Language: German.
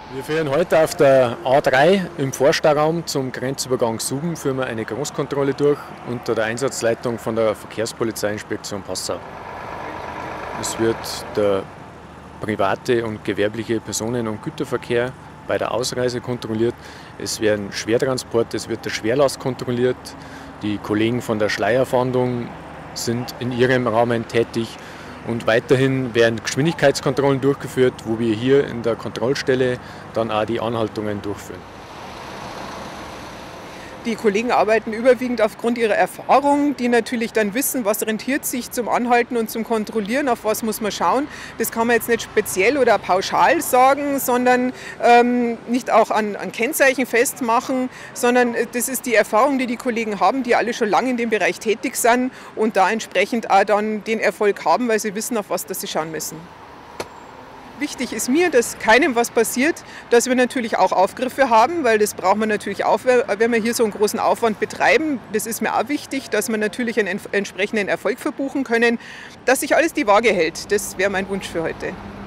Wir führen heute auf der A3 im Vorstauraum zum Grenzübergang Suben führen wir eine Großkontrolle durch unter der Einsatzleitung von der Verkehrspolizeiinspektion Passau. Es wird der private und gewerbliche Personen- und Güterverkehr bei der Ausreise kontrolliert. Es werden Schwertransporte, es wird der Schwerlast kontrolliert. Die Kollegen von der Schleierfahndung sind in ihrem Rahmen tätig. Und weiterhin werden Geschwindigkeitskontrollen durchgeführt, wo wir hier in der Kontrollstelle dann auch die Anhaltungen durchführen. Die Kollegen arbeiten überwiegend aufgrund ihrer Erfahrung, die natürlich dann wissen, was rentiert sich zum Anhalten und zum Kontrollieren, auf was muss man schauen. Das kann man jetzt nicht speziell oder pauschal sagen, sondern nicht auch an Kennzeichen festmachen, sondern das ist die Erfahrung, die die Kollegen haben, die alle schon lange in dem Bereich tätig sind und da entsprechend auch dann den Erfolg haben, weil sie wissen, auf was sie schauen müssen. Wichtig ist mir, dass keinem was passiert, dass wir natürlich auch Aufgriffe haben, weil das braucht man natürlich auch, wenn wir hier so einen großen Aufwand betreiben. Das ist mir auch wichtig, dass wir natürlich einen entsprechenden Erfolg verbuchen können, dass sich alles die Waage hält. Das wäre mein Wunsch für heute.